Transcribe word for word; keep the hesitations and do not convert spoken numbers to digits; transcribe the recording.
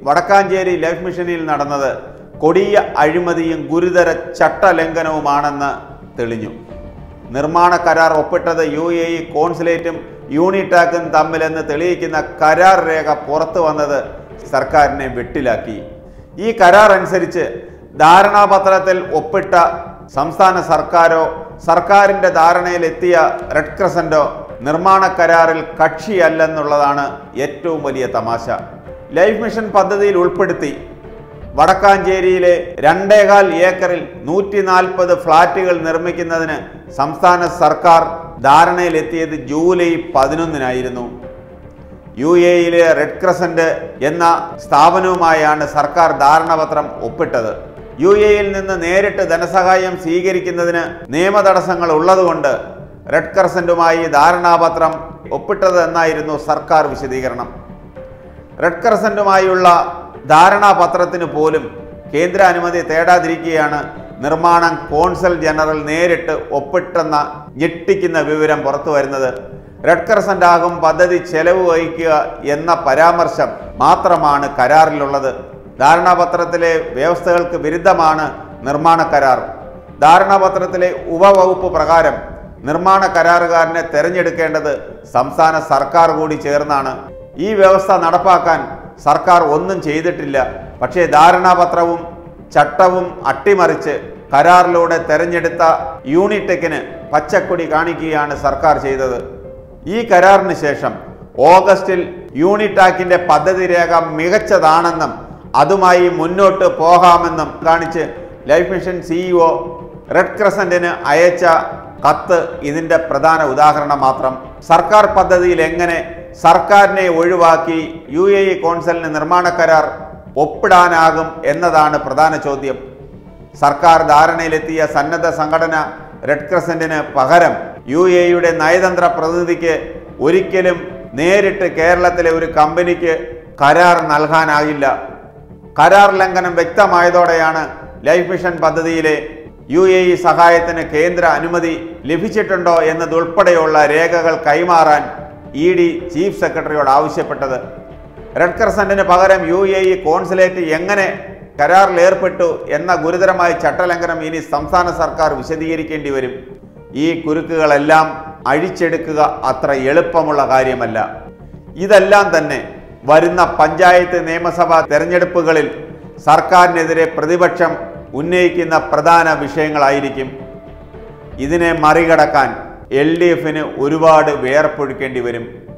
Vadakkanchery life മിഷനിൽ നടന്നത് കൊടിയ അഴിമതിയും ഗുരുതര ചട്ടലംഘനവുമാണെന്ന് തെളിഞ്ഞു. നിർമ്മാണ കരാർ ഒപ്പിട്ടത് യു എ ഇ കോൺസുലേറ്റും യൂണിടാക്കും തമ്മിലെന്ന് തെളിയിക്കുന്ന കരാർ രേഖ പുറത്തു വന്നത് സർക്കാരിനെ വെട്ടിലാക്കി. ഈ കരാർ അനുസരിച്ച് ധാരണാപത്രത്തിൽ ഒപ്പിട്ട സംസ്ഥാന സർക്കാരോ സർക്കാരിൻ്റെ ധാരണയിലെത്തിയ റെഡ് ക്രസൻറ്റോ നിർമ്മാണ കരാറിൽ കക്ഷിയല്ലെന്നുള്ളതാണ് ഏറ്റവും വലിയ തമാശ. ലൈഫ് മിഷൻ പദ്ധതിയിൽ ഉൾപ്പെടുത്തി വടക്കാഞ്ചേരിയിലെ രണ്ടേകാൽ ഏക്കറിൽ നൂറ്റി നാൽപ്പത് ഫ്ളാറ്റുകൾ നിർമ്മിക്കുന്നതിന് സംസ്ഥാന സർക്കാർ ധാരണയിലെത്തിയത് ജൂലൈ പതിനൊന്നിനായിരുന്നു. യു എ ഇയിലെ റെഡ് ക്രസൻറ്റ് എന്ന സ്ഥാപനവുമായാണ് സർക്കാർ ധാരണാപത്രം ഒപ്പിട്ടത്. യു എ ഇയിൽ നിന്ന് നേരിട്ട് ധനസഹായം സ്വീകരിക്കുന്നതിന് നിയമതടസ്സങ്ങൾ ഉള്ളതുകൊണ്ട് റെഡ് ക്രസൻറ്റുമായി ധാരണാപത്രം ഒപ്പിട്ടത് എന്നായിരുന്നു സർക്കാർ വിശദീകരണം. റെഡ് ക്രസൻറ്റുമായുള്ള ധാരണാപത്രത്തിന് പോലും കേന്ദ്ര അനുമതി തേടാതിരിക്കെയാണ് നിർമ്മാണം കോൺസൽ ജനറൽ നേരിട്ട് ഒപ്പിട്ടെന്ന ഞെട്ടിക്കുന്ന വിവരം പുറത്തു വരുന്നത്. റെഡ് ക്രസൻ്റ് ആകും പദ്ധതി ചെലവ് വഹിക്കുക എന്ന പരാമർശം മാത്രമാണ് കരാറിലുള്ളത്. ധാരണാപത്രത്തിലെ വ്യവസ്ഥകൾക്ക് വിരുദ്ധമാണ് നിർമ്മാണ കരാർ. ധാരണാപത്രത്തിലെ ഉപവകുപ്പ് പ്രകാരം നിർമ്മാണ കരാറുകാരനെ തെരഞ്ഞെടുക്കേണ്ടത് സംസ്ഥാന സർക്കാർ കൂടി ചേർന്നാണ്. ഈ വ്യവസ്ഥ നടപ്പാക്കാൻ സർക്കാർ ഒന്നും ചെയ്തിട്ടില്ല. പക്ഷേ ധാരണാപത്രവും ചട്ടവും അട്ടിമറിച്ച് കരാറിലൂടെ തെരഞ്ഞെടുത്ത യൂണിടെക്കിന് പച്ചക്കൊടി കാണിക്കുകയാണ് സർക്കാർ ചെയ്തത്. ഈ കരാറിന് ശേഷം ഓഗസ്റ്റിൽ യൂണിടാക്കിൻ്റെ പദ്ധതി രേഖ മികച്ചതാണെന്നും അതുമായി മുന്നോട്ട് പോകാമെന്നും കാണിച്ച് ലൈഫ് മിഷൻ സിഇഒ റെഡ് ക്രസൻറ്റിന് അയച്ച കത്ത് ഇതിൻ്റെ പ്രധാന ഉദാഹരണം മാത്രം. സർക്കാർ പദ്ധതിയിൽ എങ്ങനെ സർക്കാരിനെ ഒഴിവാക്കി യു എ ഇ കോൺസലിന് നിർമ്മാണ കരാർ ഒപ്പിടാനാകും എന്നതാണ് പ്രധാന ചോദ്യം. സർക്കാർ ധാരണയിലെത്തിയ സന്നദ്ധ സംഘടന റെഡ് ക്രസൻറ്റിന് പകരം യു എ ഇയുടെ നയതന്ത്ര പ്രതിനിധിക്ക് ഒരിക്കലും നേരിട്ട് കേരളത്തിലെ ഒരു കമ്പനിക്ക് കരാർ നൽകാനാകില്ല. കരാർ ലംഘനം വ്യക്തമായതോടെയാണ് ലൈഫ് മിഷൻ പദ്ധതിയിലെ യു എ ഇ സഹായത്തിന് കേന്ദ്ര അനുമതി ലഭിച്ചിട്ടുണ്ടോ എന്നതുൾപ്പെടെയുള്ള രേഖകൾ കൈമാറാൻ ഇ ഡി ചീഫ് സെക്രട്ടറിയോട് ആവശ്യപ്പെട്ടത്. റെഡ് ക്രസൻറ്റിന് പകരം യു എ ഇ കോൺസുലേറ്റ് എങ്ങനെ കരാറിൽ ഏർപ്പെട്ടു എന്ന ഗുരുതരമായ ചട്ടലംഘനം ഇനി സംസ്ഥാന സർക്കാർ വിശദീകരിക്കേണ്ടി വരും. ഈ കുരുക്കുകളെല്ലാം അഴിച്ചെടുക്കുക അത്ര എളുപ്പമുള്ള കാര്യമല്ല. ഇതെല്ലാം തന്നെ വരുന്ന പഞ്ചായത്ത് നിയമസഭാ തെരഞ്ഞെടുപ്പുകളിൽ സർക്കാരിനെതിരെ പ്രതിപക്ഷം ഉന്നയിക്കുന്ന പ്രധാന വിഷയങ്ങളായിരിക്കും. ഇതിനെ മറികടക്കാൻ എൽ ഡി എഫിന് ഒരുപാട് വേർപ്പൊഴുക്കേണ്ടി വരും.